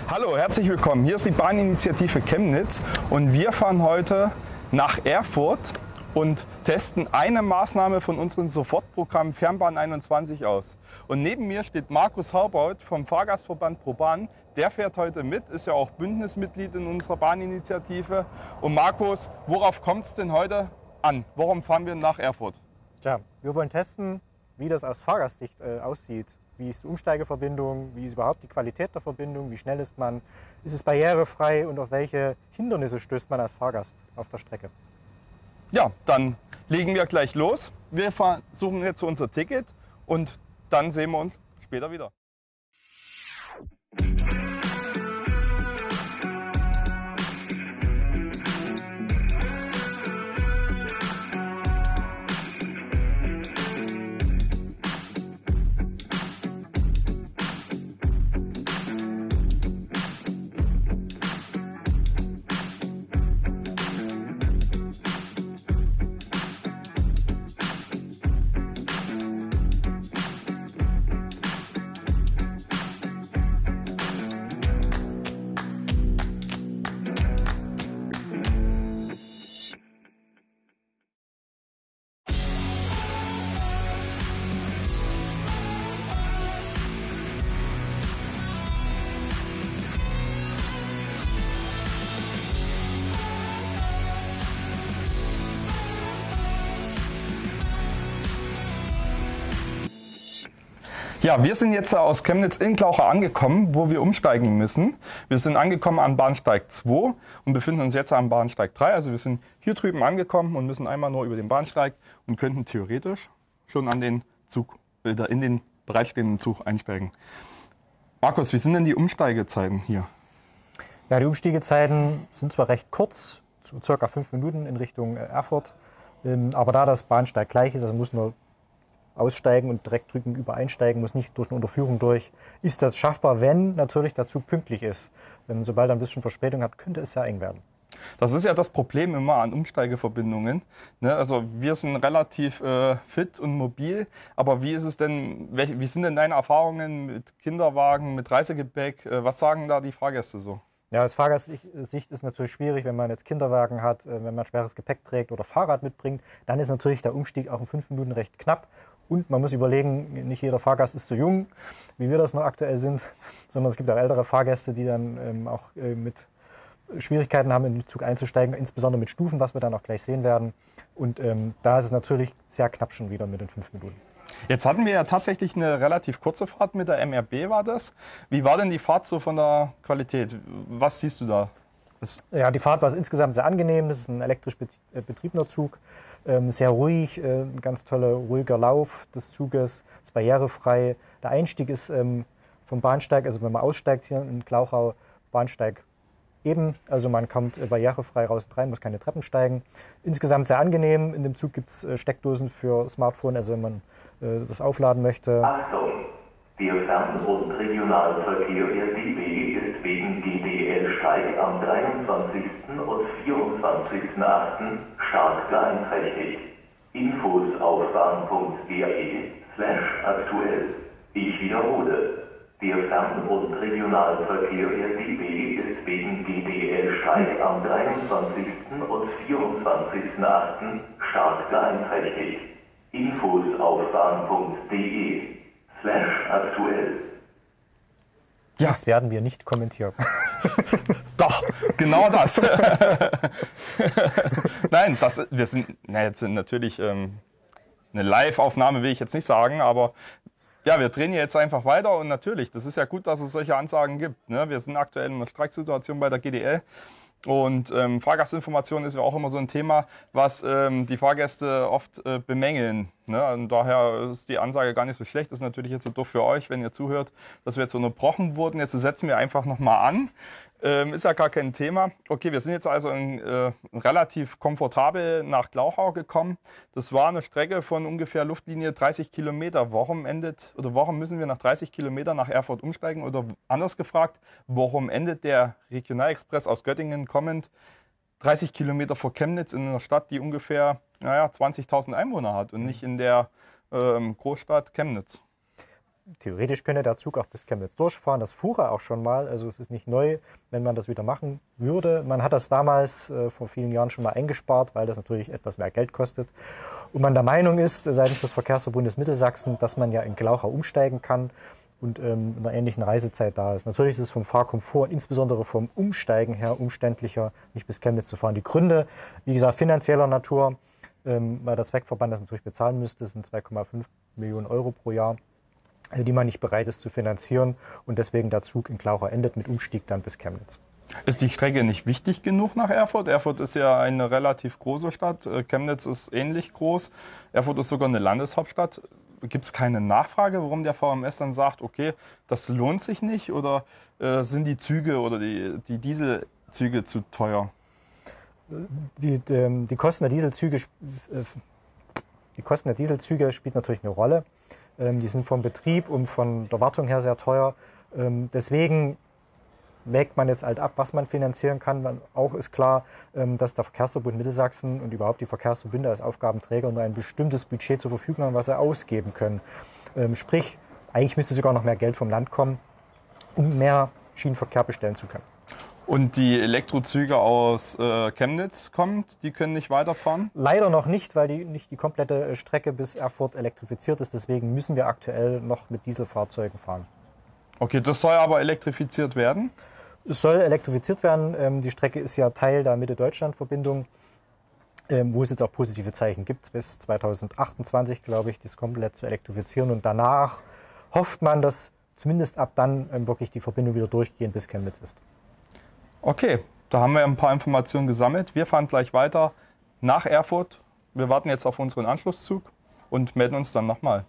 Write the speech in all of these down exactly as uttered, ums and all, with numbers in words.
Hallo, herzlich willkommen. Hier ist die Bahninitiative Chemnitz und wir fahren heute nach Erfurt und testen eine Maßnahme von unserem Sofortprogramm Fernbahn einundzwanzig aus. Und neben mir steht Markus Haubaut vom Fahrgastverband ProBahn. Der fährt heute mit, ist ja auch Bündnismitglied in unserer Bahninitiative. Und Markus, worauf kommt es denn heute an? Warum fahren wir nach Erfurt? Tja, wir wollen testen, wie das aus Fahrgastsicht äh, aussieht. Wie ist die Umsteigeverbindung, wie ist überhaupt die Qualität der Verbindung, wie schnell ist man, ist es barrierefrei und auf welche Hindernisse stößt man als Fahrgast auf der Strecke. Ja, dann legen wir gleich los. Wir suchen jetzt unser Ticket und dann sehen wir uns später wieder. Ja, wir sind jetzt aus Chemnitz in Glauchau angekommen, wo wir umsteigen müssen. Wir sind angekommen am Bahnsteig zwei und befinden uns jetzt am Bahnsteig drei. Also wir sind hier drüben angekommen und müssen einmal nur über den Bahnsteig und könnten theoretisch schon an den Zug, oder in den bereitstehenden Zug einsteigen. Markus, wie sind denn die Umsteigezeiten hier? Ja, die Umsteigezeiten sind zwar recht kurz, so circa fünf Minuten in Richtung Erfurt, aber da das Bahnsteig gleich ist, also muss nur aussteigen und direkt drüben über einsteigen, muss nicht durch eine Unterführung durch, ist das schaffbar, wenn natürlich der Zug pünktlich ist. Denn sobald er ein bisschen Verspätung hat, könnte es sehr eng werden. Das ist ja das Problem immer an Umsteigeverbindungen. Ne? Also wir sind relativ äh, fit und mobil, aber wie ist es denn, welche, wie sind denn deine Erfahrungen mit Kinderwagen, mit Reisegepäck? Äh, was sagen da die Fahrgäste so? Ja, aus Fahrgastsicht ist natürlich schwierig, wenn man jetzt Kinderwagen hat, wenn man schweres Gepäck trägt oder Fahrrad mitbringt, dann ist natürlich der Umstieg auch in fünf Minuten recht knapp. Und man muss überlegen, nicht jeder Fahrgast ist so jung, wie wir das noch aktuell sind, sondern es gibt auch ältere Fahrgäste, die dann ähm, auch äh, mit Schwierigkeiten haben, in den Zug einzusteigen, insbesondere mit Stufen, was wir dann auch gleich sehen werden. Und ähm, da ist es natürlich sehr knapp schon wieder mit den fünf Minuten. Jetzt hatten wir ja tatsächlich eine relativ kurze Fahrt mit der M R B, war das. Wie war denn die Fahrt so von der Qualität? Was siehst du da? Das ja, die Fahrt war insgesamt sehr angenehm. Das ist ein elektrisch betriebener Zug. Ähm, sehr ruhig, äh, ein ganz toller, ruhiger Lauf des Zuges, ist barrierefrei. Der Einstieg ist ähm, vom Bahnsteig, also wenn man aussteigt hier in Glauchau, Bahnsteig eben, also man kommt äh, barrierefrei raus rein, muss keine Treppen steigen. Insgesamt sehr angenehm, in dem Zug gibt es äh, Steckdosen für Smartphone, also wenn man äh, das aufladen möchte. Achtung! Der Fern- und Regionalverkehr der D B ist wegen G D L-Streik am dreiundzwanzigsten und vierundzwanzigsten achten stark beeinträchtigt. Infos auf bahn.de slash aktuell. Ich wiederhole. Der Fern- und Regionalverkehr der D B ist wegen G D L-Streik am dreiundzwanzigsten und vierundzwanzigsten achten stark beeinträchtigt. Infos auf bahn.de slash aktuell. Ja. Das werden wir nicht kommentieren. Doch, genau das. Nein, das, wir sind, na, jetzt sind natürlich ähm, eine Live-Aufnahme, will ich jetzt nicht sagen, aber ja, wir drehen jetzt einfach weiter und natürlich, das ist ja gut, dass es solche Ansagen gibt. Ne? Wir sind aktuell in einer Streiksituation bei der G D L. Und ähm, Fahrgastinformation ist ja auch immer so ein Thema, was ähm, die Fahrgäste oft äh, bemängeln. Ne? Und daher ist die Ansage gar nicht so schlecht. Das ist natürlich jetzt so doof für euch, wenn ihr zuhört, dass wir jetzt unterbrochen wurden. Jetzt setzen wir einfach nochmal an. Ähm, ist ja gar kein Thema. Okay, wir sind jetzt also in, äh, relativ komfortabel nach Glauchau gekommen. Das war eine Strecke von ungefähr Luftlinie dreißig Kilometer. Warum endet oder warum müssen wir nach dreißig Kilometern nach Erfurt umsteigen? Oder anders gefragt, warum endet der Regionalexpress aus Göttingen kommend dreißig Kilometer vor Chemnitz in einer Stadt, die ungefähr naja, zwanzigtausend Einwohner hat und nicht in der ähm, Großstadt Chemnitz? theoretisch könnte der Zug auch bis Chemnitz durchfahren. Das fuhr er auch schon mal. Also es ist nicht neu, wenn man das wieder machen würde. Man hat das damals äh, vor vielen Jahren schon mal eingespart, weil das natürlich etwas mehr Geld kostet. Und man der Meinung ist, seitens des Verkehrsverbundes Mittelsachsen, dass man ja in Glauchau umsteigen kann und ähm, in einer ähnlichen Reisezeit da ist. Natürlich ist es vom Fahrkomfort und insbesondere vom Umsteigen her umständlicher, nicht bis Chemnitz zu fahren. Die Gründe, wie gesagt, finanzieller Natur, ähm, weil der Zweckverband das natürlich bezahlen müsste, sind zwei Komma fünf Millionen Euro pro Jahr, die man nicht bereit ist zu finanzieren und deswegen der Zug in Glauchau endet mit Umstieg dann bis Chemnitz. Ist die Strecke nicht wichtig genug nach Erfurt? Erfurt ist ja eine relativ große Stadt, Chemnitz ist ähnlich groß, Erfurt ist sogar eine Landeshauptstadt. Gibt es keine Nachfrage, warum der V M S dann sagt, okay, das lohnt sich nicht, oder äh, sind die Züge oder die, die Dieselzüge zu teuer? Die, die, die Kosten der Dieselzüge, die Kosten der Dieselzüge spielt natürlich eine Rolle. Die sind vom Betrieb und von der Wartung her sehr teuer. Deswegen wägt man jetzt halt ab, was man finanzieren kann. Auch ist klar, dass der Verkehrsverbund Mittelsachsen und überhaupt die Verkehrsverbünde als Aufgabenträger nur ein bestimmtes Budget zur Verfügung haben, was sie ausgeben können. Sprich, eigentlich müsste sogar noch mehr Geld vom Land kommen, um mehr Schienenverkehr bestellen zu können. Und die Elektrozüge aus äh, Chemnitz kommen, die können nicht weiterfahren? Leider noch nicht, weil die, nicht die komplette Strecke bis Erfurt elektrifiziert ist. Deswegen müssen wir aktuell noch mit Dieselfahrzeugen fahren. Okay, das soll aber elektrifiziert werden? Es soll elektrifiziert werden. Ähm, die Strecke ist ja Teil der Mitte-Deutschland-Verbindung, ähm, wo es jetzt auch positive Zeichen gibt, bis zweitausendachtundzwanzig, glaube ich, das komplett zu elektrifizieren. Und danach hofft man, dass zumindest ab dann ähm, wirklich die Verbindung wieder durchgehend bis Chemnitz ist. Okay, da haben wir ein paar Informationen gesammelt. Wir fahren gleich weiter nach Erfurt. Wir warten jetzt auf unseren Anschlusszug und melden uns dann nochmal.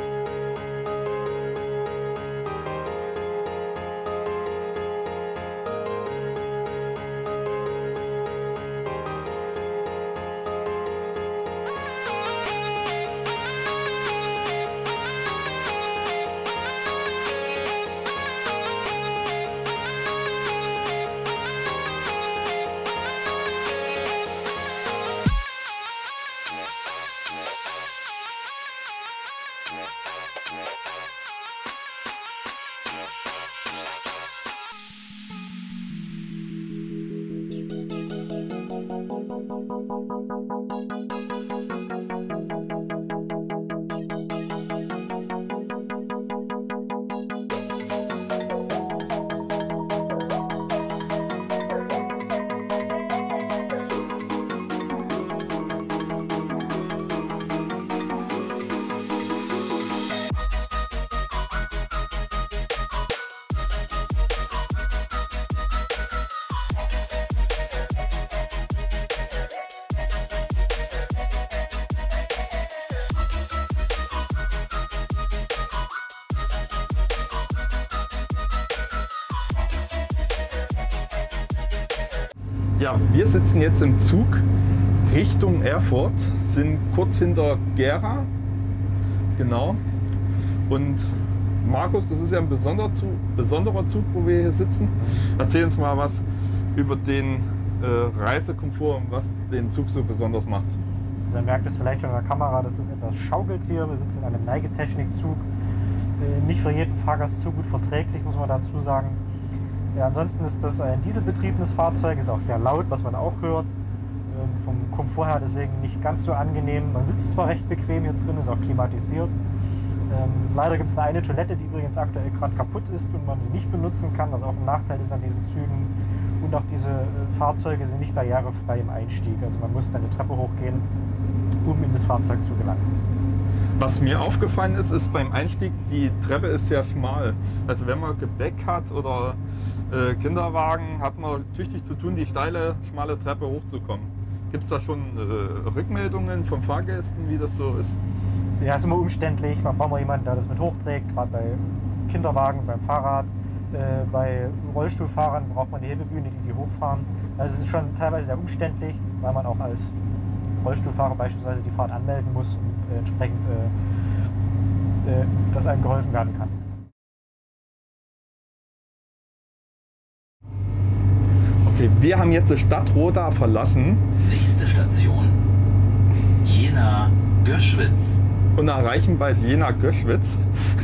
Ja, wir sitzen jetzt im Zug Richtung Erfurt, sind kurz hinter Gera, genau. Und Markus, das ist ja ein besonderer Zug, besonderer Zug, wo wir hier sitzen. Erzähl uns mal was über den äh, Reisekomfort und was den Zug so besonders macht. Also man merkt es vielleicht schon in der Kamera, das ist etwas schaukelt hier. Wir sitzen in einem Neigetechnikzug. Äh, nicht für jeden Fahrgast so gut verträglich, muss man dazu sagen. Ja, ansonsten ist das ein dieselbetriebenes Fahrzeug, ist auch sehr laut, was man auch hört. Ähm, vom Komfort her deswegen nicht ganz so angenehm. Man sitzt zwar recht bequem hier drin, ist auch klimatisiert. Ähm, leider gibt es eine Toilette, die übrigens aktuell gerade kaputt ist und man die nicht benutzen kann, was auch ein Nachteil ist an diesen Zügen. Und auch diese äh, Fahrzeuge sind nicht barrierefrei im Einstieg. Also man muss dann eine Treppe hochgehen, um in das Fahrzeug zu gelangen. Was mir aufgefallen ist, ist beim Einstieg, die Treppe ist sehr schmal. Also wenn man Gepäck hat oder äh, Kinderwagen, hat man tüchtig zu tun, die steile, schmale Treppe hochzukommen. Gibt es da schon äh, Rückmeldungen von Fahrgästen, wie das so ist? Ja, ist immer umständlich. Man braucht mal jemanden, der das mit hochträgt, gerade bei Kinderwagen, beim Fahrrad. Äh, bei Rollstuhlfahrern braucht man die Hebebühne, die die hochfahren. Also es ist schon teilweise sehr umständlich, weil man auch als Rollstuhlfahrer beispielsweise die Fahrt anmelden muss und äh, entsprechend äh, äh, dass einem geholfen werden kann. Okay, wir haben jetzt die Stadt Roda verlassen. Nächste Station Jena Göschwitz. und erreichen bald Jena-Göschwitz.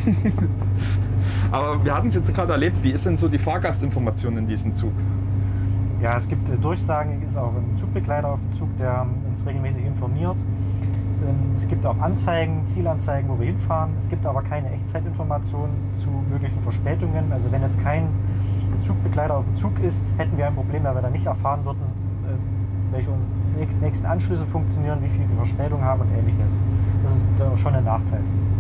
Aber wir hatten es jetzt gerade erlebt, wie ist denn so die Fahrgastinformation in diesem Zug? Ja, es gibt äh, Durchsagen, es ist auch ein Zugbegleiter auf dem Zug, der uns regelmäßig informiert. Ähm, es gibt auch Anzeigen, Zielanzeigen, wo wir hinfahren. Es gibt aber keine Echtzeitinformationen zu möglichen Verspätungen. Also wenn jetzt kein Zugbegleiter auf dem Zug ist, hätten wir ein Problem, weil wir dann nicht erfahren würden, äh, welche nächsten Anschlüsse funktionieren, wie viel wir Verspätung haben und ähnliches. Das ist da schon ein Nachteil.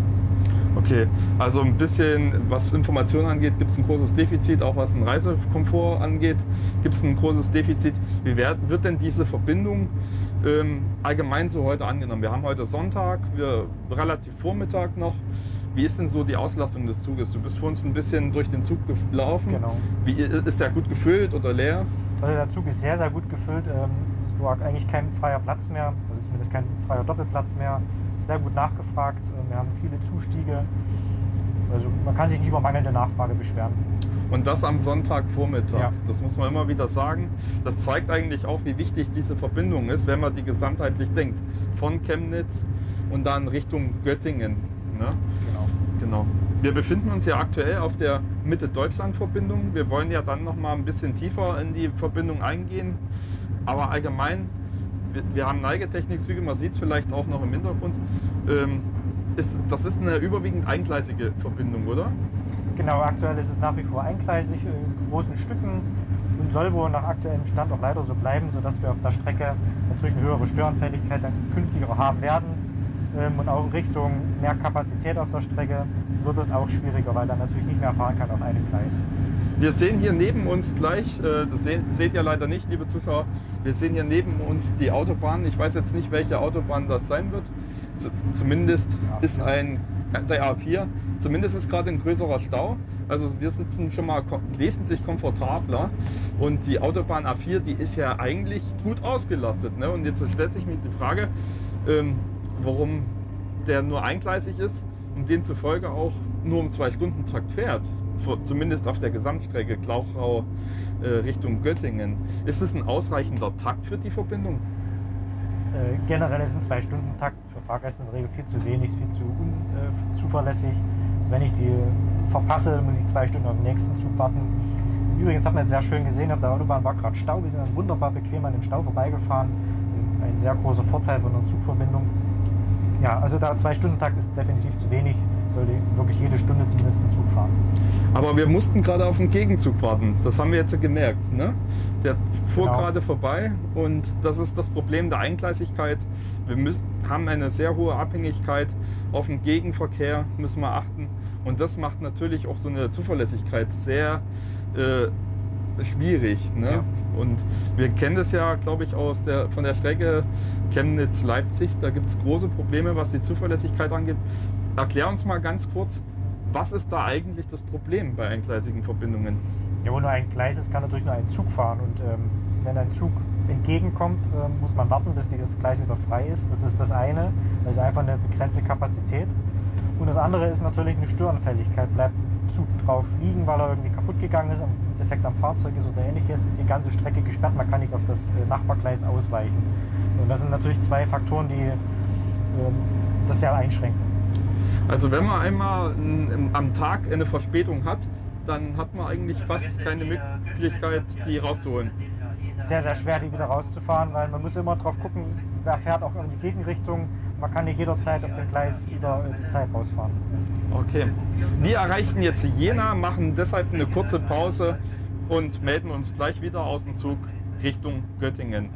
Okay, also ein bisschen, was Informationen angeht, gibt es ein großes Defizit, auch was den Reisekomfort angeht, gibt es ein großes Defizit. Wie wird, wird denn diese Verbindung ähm, allgemein so heute angenommen? Wir haben heute Sonntag, wir relativ Vormittag noch. Wie ist denn so die Auslastung des Zuges? Du bist vor uns ein bisschen durch den Zug gelaufen. Genau. Wie, ist der gut gefüllt oder leer? Also der Zug ist sehr, sehr gut gefüllt. Es war eigentlich kein freier Platz mehr, also zumindest kein freier Doppelplatz mehr. Sehr gut nachgefragt. Wir haben viele Zustiege. Also man kann sich nicht über mangelnde Nachfrage beschweren. Und das am Sonntagvormittag. Ja. Das muss man immer wieder sagen. Das zeigt eigentlich auch, wie wichtig diese Verbindung ist, wenn man die gesamtheitlich denkt. Von Chemnitz und dann Richtung Göttingen. Ne? Genau. Genau. Wir befinden uns ja aktuell auf der Mitte-Deutschland-Verbindung. Wir wollen ja dann noch mal ein bisschen tiefer in die Verbindung eingehen. Aber allgemein, wir, wir haben Neigetechnikzüge, man sieht es vielleicht auch noch im Hintergrund. Ähm, ist, das ist eine überwiegend eingleisige Verbindung, oder? Genau, aktuell ist es nach wie vor eingleisig in großen Stücken und soll wohl nach aktuellem Stand auch leider so bleiben, sodass wir auf der Strecke natürlich eine höhere Störanfälligkeit dann künftiger haben werden. Und auch in Richtung mehr Kapazität auf der Strecke wird es auch schwieriger, weil dann natürlich nicht mehr fahren kann auf einem Gleis. Wir sehen hier neben uns gleich, das seht ihr leider nicht, liebe Zuschauer, wir sehen hier neben uns die Autobahn. Ich weiß jetzt nicht, welche Autobahn das sein wird. Zumindest ist ein, der A vier, zumindest ist gerade ein größerer Stau. Also wir sitzen schon mal wesentlich komfortabler. Und die Autobahn A vier, die ist ja eigentlich gut ausgelastet. Ne? Und jetzt stellt sich mir die Frage, ähm, warum der nur eingleisig ist und demzufolge auch nur im Zwei-Stunden-Takt fährt. Zumindest auf der Gesamtstrecke Glauchau äh, Richtung Göttingen. Ist es ein ausreichender Takt für die Verbindung? Äh, generell ist ein Zwei-Stunden-Takt für Fahrgäste in der Regel viel zu wenig, viel zu unzuverlässig. Äh, also wenn ich die verpasse, muss ich zwei Stunden auf den nächsten Zug warten. Übrigens hat man jetzt sehr schön gesehen, auf der Autobahn war gerade Stau. Wir sind dann wunderbar bequem an dem Stau vorbeigefahren. Ein sehr großer Vorteil von einer Zugverbindung. Ja, also der Zwei-Stunden-Takt ist definitiv zu wenig. Sollte wirklich jede Stunde zumindest einen Zug fahren. Aber wir mussten gerade auf den Gegenzug warten. Das haben wir jetzt gemerkt. Ne? Der fuhr Genau. gerade vorbei und das ist das Problem der Eingleisigkeit. Wir müssen, haben eine sehr hohe Abhängigkeit. Auf den Gegenverkehr müssen wir achten. Und das macht natürlich auch so eine Zuverlässigkeit sehr äh, schwierig. Ne? Ja. Und wir kennen das ja, glaube ich, aus der, von der Strecke Chemnitz-Leipzig. Da gibt es große Probleme, was die Zuverlässigkeit angeht. Erklär uns mal ganz kurz, was ist da eigentlich das Problem bei eingleisigen Verbindungen? Ja, wo nur ein Gleis ist, kann natürlich nur ein Zug fahren. Und ähm, wenn ein Zug entgegenkommt, ähm, muss man warten, bis das Gleis wieder frei ist. Das ist das eine. Das ist einfach eine begrenzte Kapazität. Und das andere ist natürlich eine Störanfälligkeit. Bleibt ein Zug drauf liegen, weil er irgendwie kaputt gegangen ist, ein Defekt am Fahrzeug ist oder ähnliches, ist die ganze Strecke gesperrt. Man kann nicht auf das äh, Nachbargleis ausweichen. Und das sind natürlich zwei Faktoren, die ähm, das sehr einschränken. Also wenn man einmal n, am Tag eine Verspätung hat, dann hat man eigentlich fast keine Möglichkeit, die rauszuholen. Sehr, sehr schwer, die wieder rauszufahren, weil man muss immer drauf gucken, wer fährt auch in die Gegenrichtung. Man kann nicht jederzeit auf dem Gleis wieder die Zeit rausfahren. Okay. Wir erreichen jetzt Jena, machen deshalb eine kurze Pause und melden uns gleich wieder aus dem Zug Richtung Göttingen.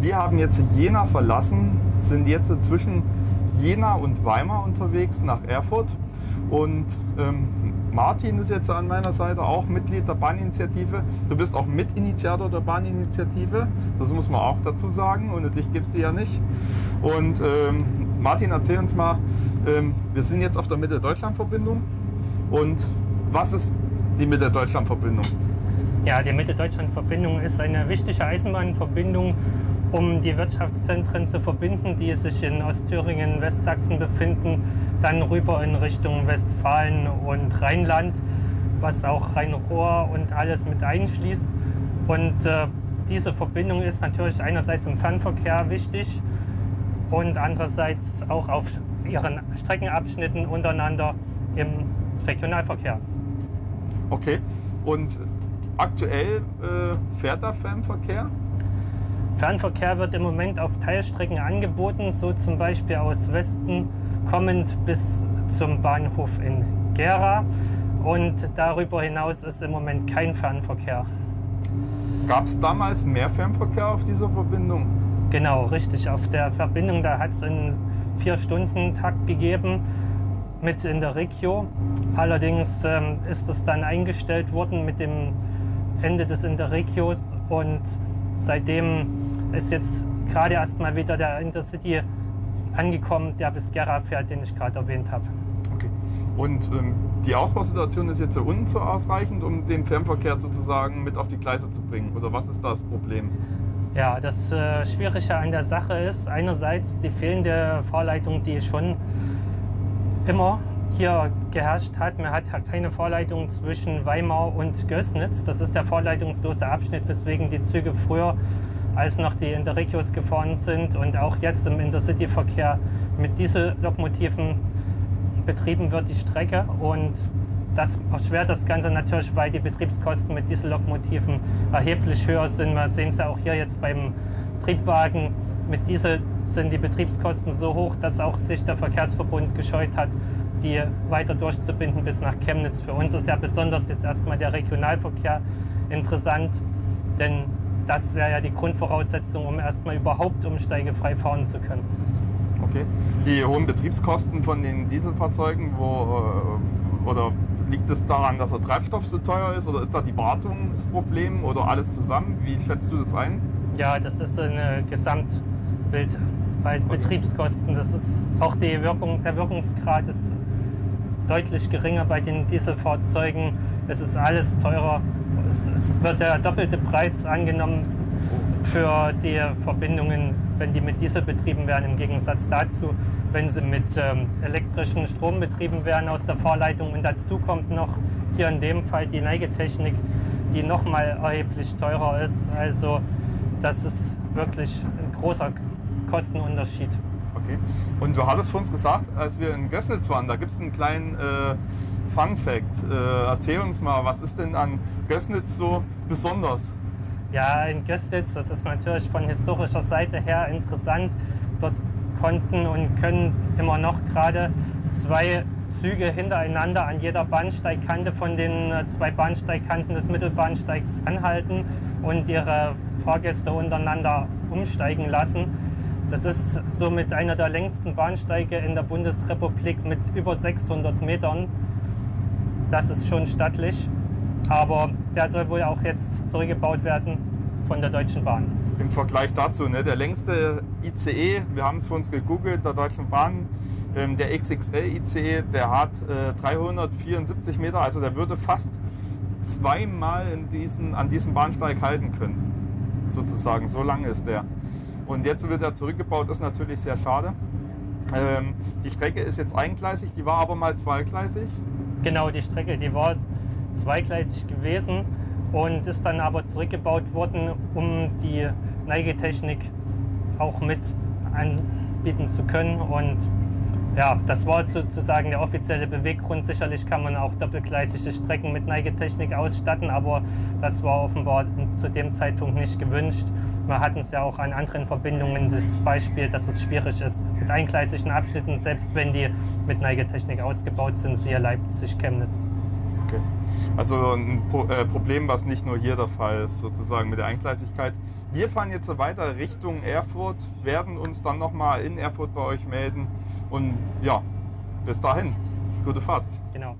wir haben jetzt Jena verlassen, sind jetzt zwischen Jena und Weimar unterwegs nach Erfurt. Und ähm, Martin ist jetzt an meiner Seite auch Mitglied der Bahninitiative. Du bist auch Mitinitiator der Bahninitiative, das muss man auch dazu sagen, ohne dich gibt es die ja nicht. Und ähm, Martin, erzähl uns mal, ähm, wir sind jetzt auf der Mitte-Deutschland-Verbindung. Und was ist die Mitte-Deutschland-Verbindung? Ja, die Mitte-Deutschland-Verbindung ist eine wichtige Eisenbahnverbindung, um die Wirtschaftszentren zu verbinden, die sich in Ostthüringen, Westsachsen befinden, dann rüber in Richtung Westfalen und Rheinland, was auch Rhein-Ruhr und alles mit einschließt. Und äh, diese Verbindung ist natürlich einerseits im Fernverkehr wichtig und andererseits auch auf ihren Streckenabschnitten untereinander im Regionalverkehr. Okay, und aktuell äh, fährt der Fernverkehr? Fernverkehr wird im Moment auf Teilstrecken angeboten, so zum Beispiel aus Westen kommend bis zum Bahnhof in Gera. Und darüber hinaus ist im Moment kein Fernverkehr. Gab es damals mehr Fernverkehr auf dieser Verbindung? Genau, richtig. Auf der Verbindung, da hat es einen Vier-Stunden-Takt gegeben mit in der Regio. Allerdings ähm, ist es dann eingestellt worden mit dem Ende des Interregios und seitdem ist jetzt gerade erst mal wieder der Intercity angekommen, der bis Gera fährt, den ich gerade erwähnt habe. Okay. Und ähm, die Ausbausituation ist jetzt unten so ausreichend, um den Fernverkehr sozusagen mit auf die Gleise zu bringen? Oder was ist das Problem? Ja, das äh, Schwierige an der Sache ist einerseits die fehlende Fahrleitung, die schon immer hier geherrscht hat. Man hat keine Vorleitung zwischen Weimar und Gößnitz. Das ist der vorleitungslose Abschnitt, weswegen die Züge früher als noch die Interregios gefahren sind und auch jetzt im Intercity-Verkehr mit Diesellokomotiven betrieben wird, die Strecke. Und das erschwert das Ganze natürlich, weil die Betriebskosten mit Diesellokomotiven erheblich höher sind. Wir sehen es ja auch hier jetzt beim Triebwagen. Mit Diesel sind die Betriebskosten so hoch, dass auch sich der Verkehrsverbund gescheut hat, die weiter durchzubinden bis nach Chemnitz. Für uns ist ja besonders jetzt erstmal der Regionalverkehr interessant, denn das wäre ja die Grundvoraussetzung, um erstmal überhaupt umsteigefrei fahren zu können. Okay. Die hohen Betriebskosten von den Dieselfahrzeugen, wo, oder liegt es daran, dass der Treibstoff so teuer ist, oder ist da die Wartung das Problem oder alles zusammen? Wie schätzt du das ein? Ja, das ist ein Gesamtbild, weil Okay. Betriebskosten, das ist auch die Wirkung, der Wirkungsgrad ist deutlich geringer bei den Dieselfahrzeugen. Es ist alles teurer. Es wird der doppelte Preis angenommen für die Verbindungen, wenn die mit Diesel betrieben werden, im Gegensatz dazu, wenn sie mit ähm, elektrischen Strom betrieben werden aus der Fahrleitung. Und dazu kommt noch hier in dem Fall die Neigetechnik, die noch mal erheblich teurer ist. Also das ist wirklich ein großer Kostenunterschied. Okay. Und du hattest vor uns gesagt, als wir in Gößnitz waren, da gibt es einen kleinen äh, Fun Fact. Äh, erzähl uns mal, was ist denn an Gößnitz so besonders? Ja, in Gößnitz, das ist natürlich von historischer Seite her interessant. Dort konnten und können immer noch gerade zwei Züge hintereinander an jeder Bahnsteigkante von den zwei Bahnsteigkanten des Mittelbahnsteigs anhalten und ihre Fahrgäste untereinander umsteigen lassen. Das ist somit einer der längsten Bahnsteige in der Bundesrepublik mit über sechshundert Metern. Das ist schon stattlich, aber der soll wohl auch jetzt zurückgebaut werden von der Deutschen Bahn. Im Vergleich dazu, ne, der längste I C E, wir haben es für uns gegoogelt, der Deutschen Bahn, ähm, der X X L I C E, der hat äh, dreihundertvierundsiebzig Meter, also der würde fast zweimal in diesen, an diesem Bahnsteig halten können, sozusagen, so lang ist der. Und jetzt wird er zurückgebaut, ist natürlich sehr schade. Ähm, die Strecke ist jetzt eingleisig, die war aber mal zweigleisig. Genau, die Strecke, die war zweigleisig gewesen und ist dann aber zurückgebaut worden, um die Neigetechnik auch mit anbieten zu können. Und ja, das war sozusagen der offizielle Beweggrund. Sicherlich kann man auch doppelgleisige Strecken mit Neigetechnik ausstatten, aber das war offenbar zu dem Zeitpunkt nicht gewünscht. Wir hatten es ja auch an anderen Verbindungen das Beispiel, dass es schwierig ist mit eingleisigen Abschnitten, selbst wenn die mit Neigetechnik ausgebaut sind, siehe Leipzig, Chemnitz. Okay. Also ein Pro äh, Problem, was nicht nur hier der Fall ist, sozusagen mit der Eingleisigkeit. Wir fahren jetzt weiter Richtung Erfurt, werden uns dann nochmal in Erfurt bei euch melden und ja, bis dahin, gute Fahrt. Genau.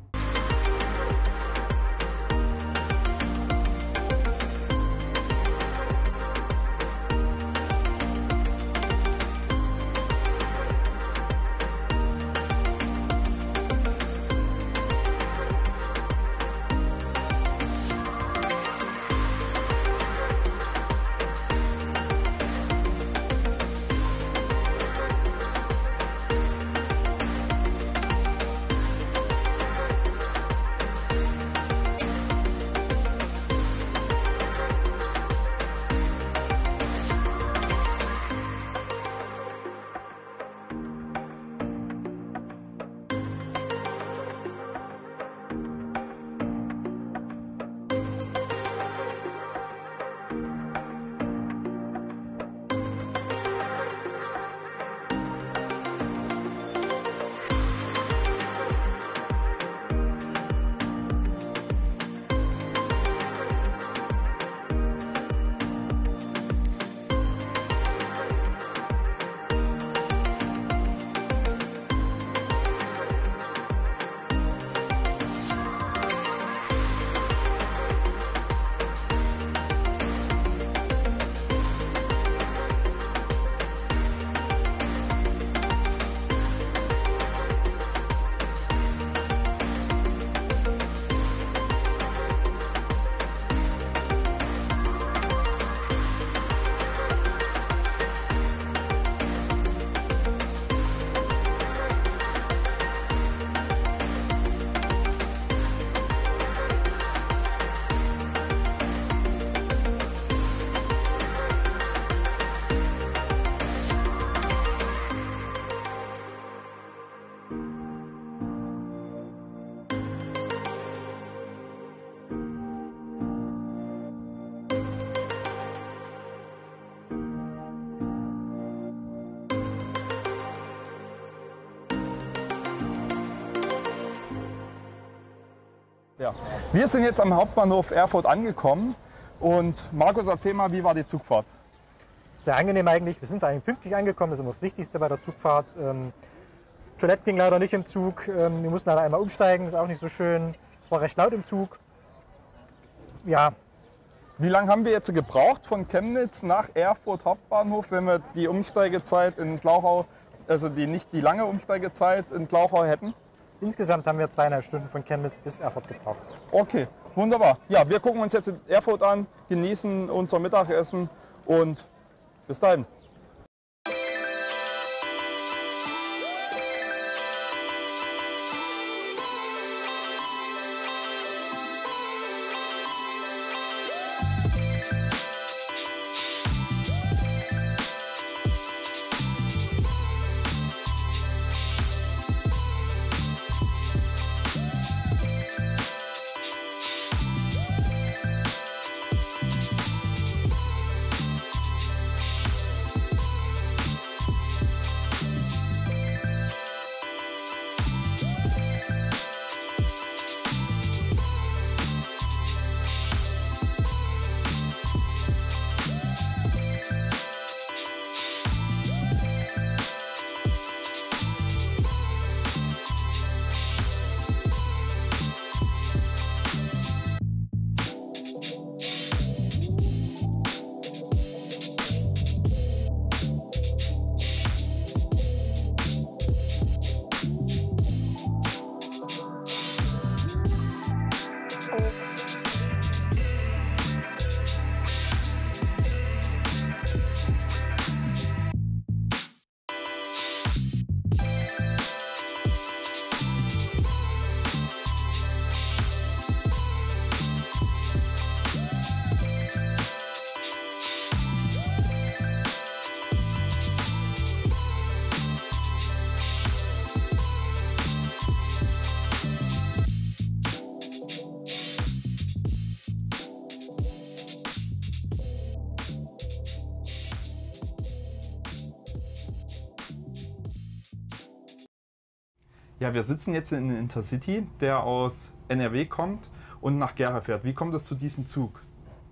Ja. Wir sind jetzt am Hauptbahnhof Erfurt angekommen und Markus, erzähl mal, wie war die Zugfahrt? Sehr angenehm eigentlich. Wir sind eigentlich pünktlich angekommen, das ist immer das Wichtigste bei der Zugfahrt. Ähm, Toilette ging leider nicht im Zug, ähm, wir mussten leider einmal umsteigen, ist auch nicht so schön. Es war recht laut im Zug. Ja. Wie lange haben wir jetzt gebraucht von Chemnitz nach Erfurt Hauptbahnhof, wenn wir die Umsteigezeit in Glauchau, also die, nicht die lange Umsteigezeit in Glauchau hätten? Insgesamt haben wir zweieinhalb Stunden von Chemnitz bis Erfurt gebraucht. Okay, wunderbar. Ja, wir gucken uns jetzt in Erfurt an, genießen unser Mittagessen und bis dahin. Ja, wir sitzen jetzt in Intercity, der aus N R W kommt und nach Gera fährt. Wie kommt es zu diesem Zug?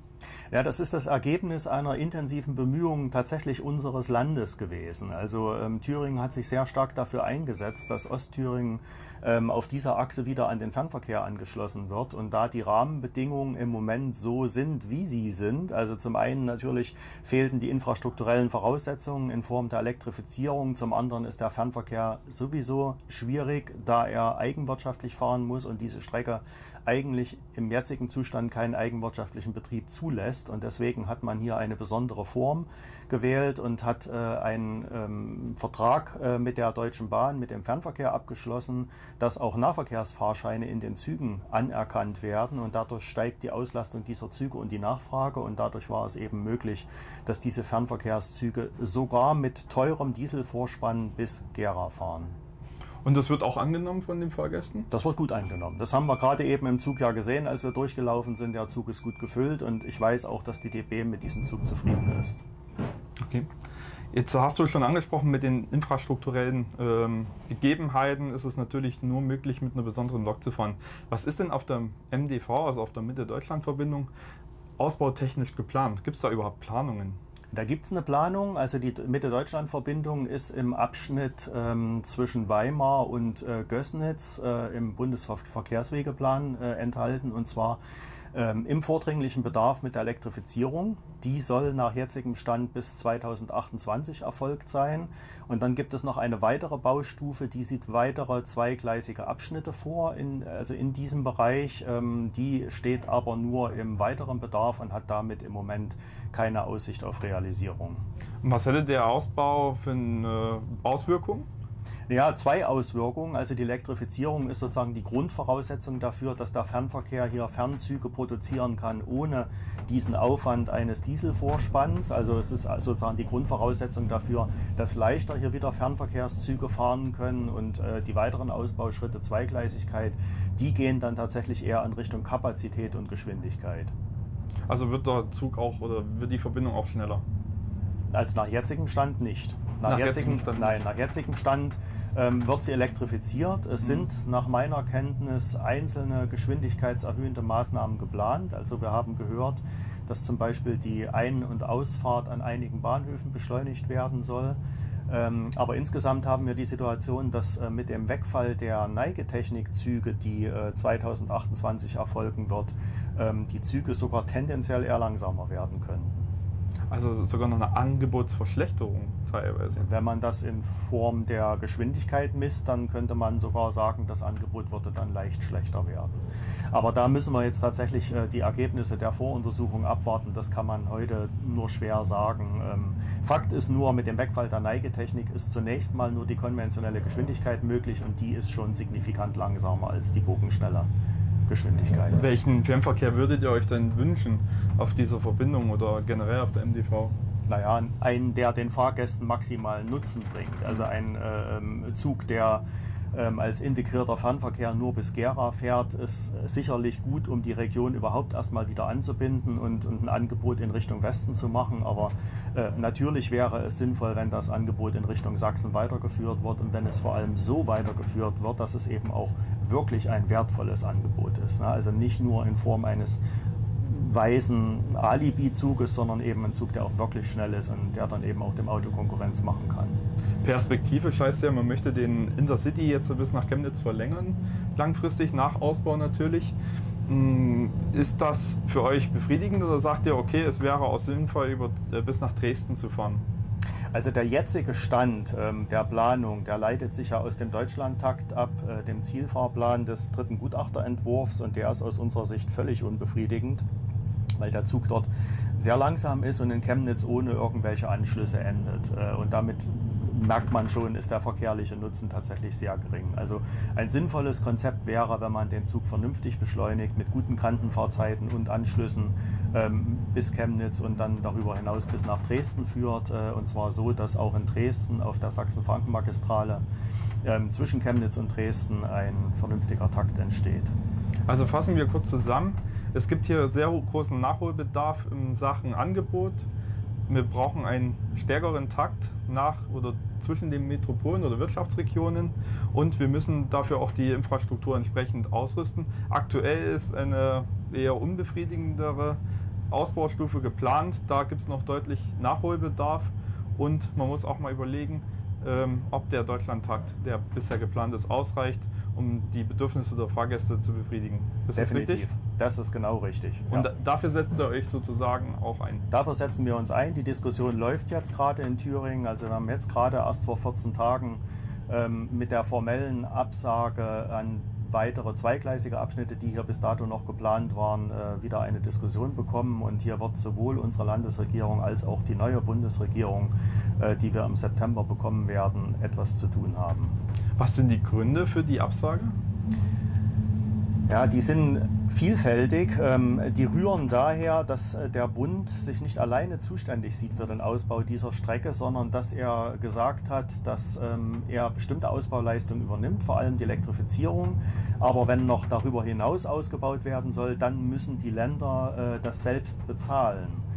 Ja, das ist das Ergebnis einer intensiven Bemühung tatsächlich unseres Landes gewesen. Also ähm, Thüringen hat sich sehr stark dafür eingesetzt, dass Ostthüringen ähm, auf dieser Achse wieder an den Fernverkehr angeschlossen wird. Und da die Rahmenbedingungen im Moment so sind, wie sie sind, also zum einen natürlich fehlten die infrastrukturellen Voraussetzungen in Form der Elektrifizierung, zum anderen ist der Fernverkehr sowieso schwierig, da er eigenwirtschaftlich fahren muss und diese Strecke eigentlich im jetzigen Zustand keinen eigenwirtschaftlichen Betrieb zulässt. Und deswegen hat man hier eine besondere Form gewählt und hat äh, einen ähm, Vertrag äh, mit der Deutschen Bahn, mit dem Fernverkehr abgeschlossen, dass auch Nahverkehrsfahrscheine in den Zügen anerkannt werden. Und dadurch steigt die Auslastung dieser Züge und die Nachfrage. Und dadurch war es eben möglich, dass diese Fernverkehrszüge sogar mit teurem Dieselvorspann bis Gera fahren. Und das wird auch angenommen von den Fahrgästen? Das wird gut angenommen. Das haben wir gerade eben im Zug ja gesehen, als wir durchgelaufen sind. Der Zug ist gut gefüllt und ich weiß auch, dass die D B mit diesem Zug zufrieden ist. Okay. Jetzt hast du schon angesprochen, mit den infrastrukturellen ähm, Gegebenheiten ist es natürlich nur möglich, mit einer besonderen Lok zu fahren. Was ist denn auf der M D V, also auf der Mitte-Deutschland-Verbindung, ausbautechnisch geplant? Gibt es da überhaupt Planungen? Da gibt es eine Planung, also die Mitte-Deutschland-Verbindung ist im Abschnitt ähm, zwischen Weimar und äh, Gößnitz äh, im Bundesverkehrswegeplan äh, enthalten, und zwar ähm, im vordringlichen Bedarf mit der Elektrifizierung. Die soll nach jetzigem Stand bis zweitausendachtundzwanzig erfolgt sein. Und dann gibt es noch eine weitere Baustufe, die sieht weitere zweigleisige Abschnitte vor, in, also in diesem Bereich. Ähm, die steht aber nur im weiteren Bedarf und hat damit im Moment keine Aussicht auf Realisierung. Was hätte der Ausbau für eine Auswirkung? Ja, zwei Auswirkungen. Also die Elektrifizierung ist sozusagen die Grundvoraussetzung dafür, dass der Fernverkehr hier Fernzüge produzieren kann, ohne diesen Aufwand eines Dieselvorspanns. Also es ist sozusagen die Grundvoraussetzung dafür, dass leichter hier wieder Fernverkehrszüge fahren können, und äh, die weiteren Ausbauschritte, Zweigleisigkeit, die gehen dann tatsächlich eher in Richtung Kapazität und Geschwindigkeit. Also wird der Zug auch oder wird die Verbindung auch schneller? Also nach jetzigem Stand nicht. Nach, nach jetzigem, jetzigem Stand? Nein, nach jetzigem Stand ähm, wird sie elektrifiziert. Es mhm. sind nach meiner Kenntnis einzelne geschwindigkeitserhöhende Maßnahmen geplant. Also wir haben gehört, dass zum Beispiel die Ein- und Ausfahrt an einigen Bahnhöfen beschleunigt werden soll. Ähm, aber insgesamt haben wir die Situation, dass äh, mit dem Wegfall der Neigetechnikzüge, die äh, zweitausendachtundzwanzig erfolgen wird, ähm, die Züge sogar tendenziell eher langsamer werden können. Also sogar noch eine Angebotsverschlechterung teilweise. Wenn man das in Form der Geschwindigkeit misst, dann könnte man sogar sagen, das Angebot würde dann leicht schlechter werden. Aber da müssen wir jetzt tatsächlich äh, die Ergebnisse der Voruntersuchung abwarten. Das kann man heute nur schwer sagen. Ähm, Fakt ist nur, mit dem Wegfall der Neigetechnik ist zunächst mal nur die konventionelle Geschwindigkeit möglich, und die ist schon signifikant langsamer als die bogenschnelle Geschwindigkeit. Welchen Fernverkehr würdet ihr euch denn wünschen auf dieser Verbindung oder generell auf der M D V? Naja, einen, der den Fahrgästen maximalen Nutzen bringt. Also ein äh, Zug, der ähm, als integrierter Fernverkehr nur bis Gera fährt, ist sicherlich gut, um die Region überhaupt erstmal wieder anzubinden und, und ein Angebot in Richtung Westen zu machen. Aber äh, natürlich wäre es sinnvoll, wenn das Angebot in Richtung Sachsen weitergeführt wird, und wenn es vor allem so weitergeführt wird, dass es eben auch wirklich ein wertvolles Angebot ist. Ne? Also nicht nur in Form eines weißen Alibi-Zuges, sondern eben ein Zug, der auch wirklich schnell ist und der dann eben auch dem Auto Konkurrenz machen kann. Perspektivisch heißt ja, man möchte den Intercity jetzt bis nach Chemnitz verlängern, langfristig nach Ausbau natürlich. Ist das für euch befriedigend oder sagt ihr, okay, es wäre auch sinnvoll, über, bis nach Dresden zu fahren? Also der jetzige Stand ähm, der Planung, der leitet sich ja aus dem Deutschlandtakt ab, äh, dem Zielfahrplan des dritten Gutachterentwurfs, und der ist aus unserer Sicht völlig unbefriedigend, weil der Zug dort sehr langsam ist und in Chemnitz ohne irgendwelche Anschlüsse endet. Äh, und damit merkt man schon, ist der verkehrliche Nutzen tatsächlich sehr gering. Also ein sinnvolles Konzept wäre, wenn man den Zug vernünftig beschleunigt, mit guten Kantenfahrzeiten und Anschlüssen ähm, bis Chemnitz und dann darüber hinaus bis nach Dresden führt. Äh, und zwar so, dass auch in Dresden auf der Sachsen-Franken-Magistrale ähm, zwischen Chemnitz und Dresden ein vernünftiger Takt entsteht. Also fassen wir kurz zusammen. Es gibt hier sehr großen Nachholbedarf in Sachen Angebot. Wir brauchen einen stärkeren Takt nach oder zwischen den Metropolen oder Wirtschaftsregionen und wir müssen dafür auch die Infrastruktur entsprechend ausrüsten. Aktuell ist eine eher unbefriedigendere Ausbaustufe geplant, da gibt es noch deutlich Nachholbedarf und man muss auch mal überlegen, ähm, ob der Deutschlandtakt, der bisher geplant ist, ausreicht, um die Bedürfnisse der Fahrgäste zu befriedigen. Ist Definitiv. Das richtig? Das ist genau richtig. Und ja. dafür setzt ihr euch sozusagen auch ein? Dafür setzen wir uns ein. Die Diskussion läuft jetzt gerade in Thüringen. Also wir haben jetzt gerade erst vor vierzehn Tagen ähm, mit der formellen Absage an weitere zweigleisige Abschnitte, die hier bis dato noch geplant waren, äh, wieder eine Diskussion bekommen. Und hier wird sowohl unsere Landesregierung als auch die neue Bundesregierung, äh, die wir im September bekommen werden, etwas zu tun haben. Was sind die Gründe für die Absage? Ja, die sind vielfältig. Die rühren daher, dass der Bund sich nicht alleine zuständig sieht für den Ausbau dieser Strecke, sondern dass er gesagt hat, dass er bestimmte Ausbauleistungen übernimmt, vor allem die Elektrifizierung. Aber wenn noch darüber hinaus ausgebaut werden soll, dann müssen die Länder das selbst bezahlen.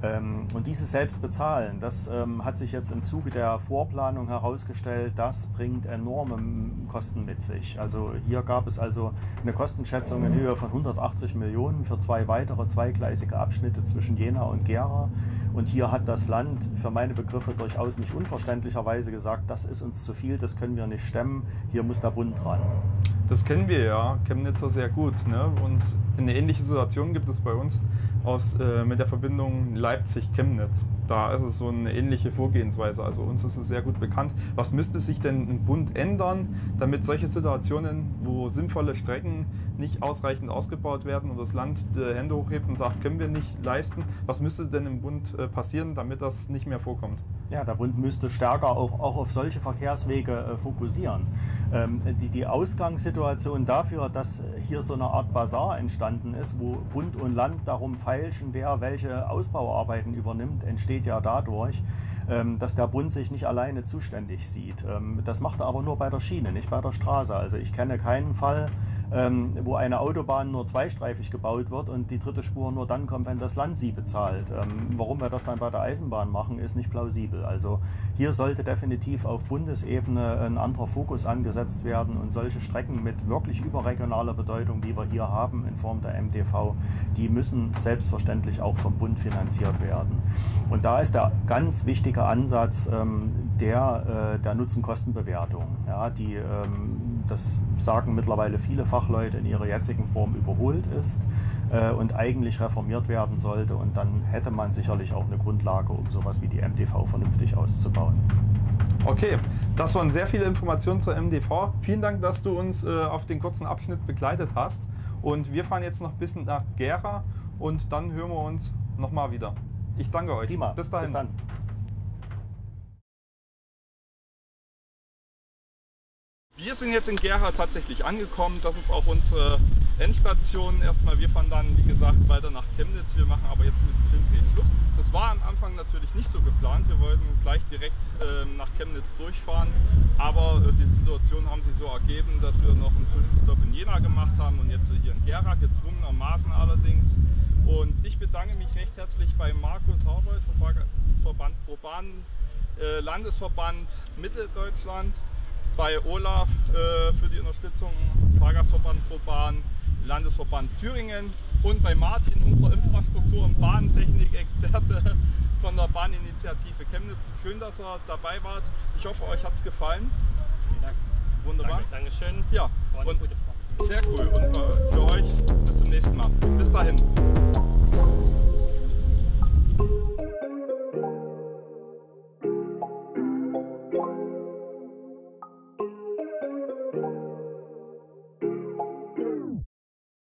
Und dieses Selbstbezahlen, das ähm, hat sich jetzt im Zuge der Vorplanung herausgestellt, das bringt enorme Kosten mit sich. Also hier gab es also eine Kostenschätzung in Höhe von hundertachtzig Millionen für zwei weitere zweigleisige Abschnitte zwischen Jena und Gera. Und hier hat das Land für meine Begriffe durchaus nicht unverständlicherweise gesagt, das ist uns zu viel, das können wir nicht stemmen, hier muss der Bund dran. Das kennen wir ja, Chemnitzer sehr gut. Ne? Und eine ähnliche Situation gibt es bei uns aus, äh, mit der Verbindung Leipzig-Chemnitz. Da ist es so eine ähnliche Vorgehensweise. Also uns ist es sehr gut bekannt. Was müsste sich denn im Bund ändern, damit solche Situationen, wo sinnvolle Strecken nicht ausreichend ausgebaut werden und das Land die Hände hochhebt und sagt, können wir nicht leisten, was müsste denn im Bund äh, passieren, damit das nicht mehr vorkommt? Ja, der Bund müsste stärker auch, auch auf solche Verkehrswege äh, fokussieren. Ähm, die, die Ausgangssituation dafür, dass hier so eine Art Basar entstanden ist, wo Bund und Land darum feilschen, wer welche Ausbauarbeiten übernimmt, entsteht ja dadurch, ähm, dass der Bund sich nicht alleine zuständig sieht. Ähm, das macht er aber nur bei der Schiene, nicht bei der Straße. Also ich kenne keinen Fall, ähm, wo eine Autobahn nur zweistreifig gebaut wird und die dritte Spur nur dann kommt, wenn das Land sie bezahlt. Ähm, warum wir das dann bei der Eisenbahn machen, ist nicht plausibel. Also hier sollte definitiv auf Bundesebene ein anderer Fokus angesetzt werden und solche Strecken mit wirklich überregionaler Bedeutung, wie wir hier haben in Form der M D V, die müssen selbstverständlich auch vom Bund finanziert werden. Und da ist der ganz wichtige Ansatz ähm, der, äh, der Nutzen-Kosten-Bewertung. Ja, die, ähm, das sagen mittlerweile viele Fachleute, in ihrer jetzigen Form überholt ist äh, und eigentlich reformiert werden sollte. Und dann hätte man sicherlich auch eine Grundlage, um sowas wie die M D V vernünftig auszubauen. Okay, das waren sehr viele Informationen zur M D V. Vielen Dank, dass du uns äh, auf den kurzen Abschnitt begleitet hast. Und wir fahren jetzt noch ein bisschen nach Gera und dann hören wir uns nochmal wieder. Ich danke euch. Prima. Bis dahin. Bis dann. Wir sind jetzt in Gera tatsächlich angekommen. Das ist auch unsere Endstation. Erstmal, wir fahren dann, wie gesagt, weiter nach Chemnitz. Wir machen aber jetzt mit dem Filmdreh Schluss. Das war am Anfang natürlich nicht so geplant. Wir wollten gleich direkt äh, nach Chemnitz durchfahren. Aber äh, die Situation haben sich so ergeben, dass wir noch einen Zwischenstopp in Jena gemacht haben und jetzt hier in Gera, gezwungenermaßen allerdings. Und ich bedanke mich recht herzlich bei Markus Harbold vom Fahrgastverband ProBahn, äh, Landesverband Mitteldeutschland, bei Olaf äh, für die Unterstützung, Fahrgastverband ProBahn, Landesverband Thüringen und bei Martin, unserer Infrastruktur- und Bahntechnik-Experte von der Bahninitiative Chemnitz. Schön, dass ihr dabei wart. Ich hoffe, euch hat es gefallen. Vielen Dank. Wunderbar. Danke, Dankeschön. Ja, War eine und gute Fahrt. sehr cool. Und für euch bis zum nächsten Mal. Bis dahin.